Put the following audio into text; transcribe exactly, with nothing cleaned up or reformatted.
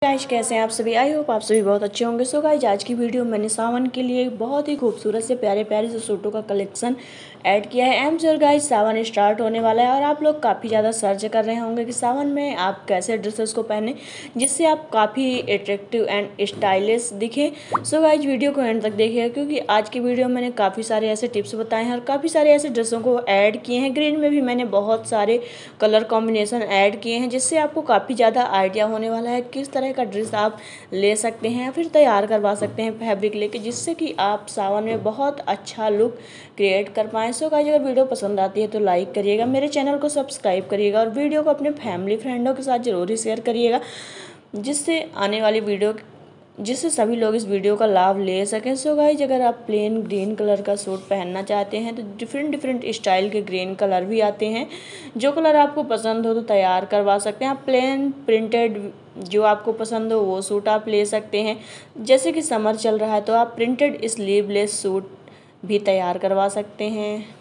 Guys, कैसे हैं आप सभी। आई होप आप सभी बहुत अच्छे होंगे। सो गाइस, आज की वीडियो में मैंने सावन के लिए बहुत ही खूबसूरत से प्यारे प्यारे से सूटों का कलेक्शन ऐड किया है। I'm sure guys, Sawan start होने वाला है और आप लोग काफ़ी ज़्यादा सर्च कर रहे होंगे कि सावन में आप कैसे ड्रेसेस को पहने जिससे आप काफ़ी अट्रैक्टिव एंड स्टाइलिश दिखें। सो गाइस, वीडियो को एंड तक देखिएगा क्योंकि आज की वीडियो में मैंने काफ़ी सारे ऐसे टिप्स बताए हैं और काफ़ी सारे ऐसे ड्रेसों को ऐड किए हैं। ग्रीन में भी मैंने बहुत सारे कलर कॉम्बिनेशन ऐड किए हैं जिससे आपको काफ़ी ज़्यादा आइडिया होने वाला है किस तरह का ड्रेस आप ले सकते हैं या फिर तैयार करवा सकते हैं फैब्रिक लेके, जिससे कि आप सावन में बहुत अच्छा लुक क्रिएट कर पाएँ। सो गाइस, अगर वीडियो पसंद आती है तो लाइक करिएगा, मेरे चैनल को सब्सक्राइब करिएगा और वीडियो को अपने फैमिली फ्रेंडों के साथ ज़रूर ही शेयर करिएगा, जिससे आने वाली वीडियो जिससे सभी लोग इस वीडियो का लाभ ले सकें। सो गाइस, अगर आप प्लेन ग्रीन कलर का सूट पहनना चाहते हैं तो डिफरेंट डिफरेंट स्टाइल के ग्रीन कलर भी आते हैं। जो कलर आपको पसंद हो तो तैयार करवा सकते हैं। आप प्लेन प्रिंटेड जो आपको पसंद हो वो सूट आप ले सकते हैं। जैसे कि समर चल रहा है तो आप प्रिंटेड स्लीवलेस सूट भी तैयार करवा सकते हैं।